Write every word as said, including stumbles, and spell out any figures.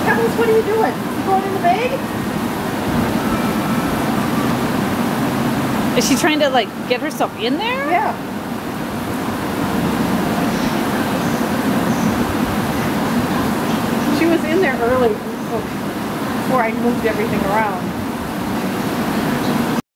Pebbles, what are you doing? You going in the bag? Is she trying to like get herself in there? Yeah. She was in there early before I moved everything around.